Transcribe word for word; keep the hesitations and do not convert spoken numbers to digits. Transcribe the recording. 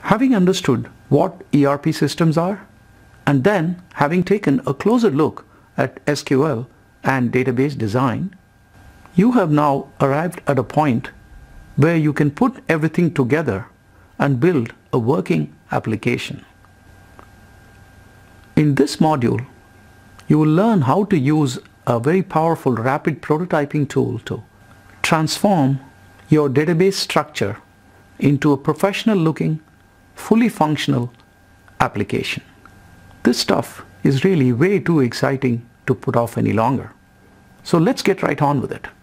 Having understood what E R P systems are, and then having taken a closer look at S Q L and database design, you have now arrived at a point where you can put everything together and build a working application. In this module, you will learn how to use a very powerful rapid prototyping tool to transform your database structure into a professional looking, fully functional application. This stuff is really way too exciting to put off any longer. So let's get right on with it.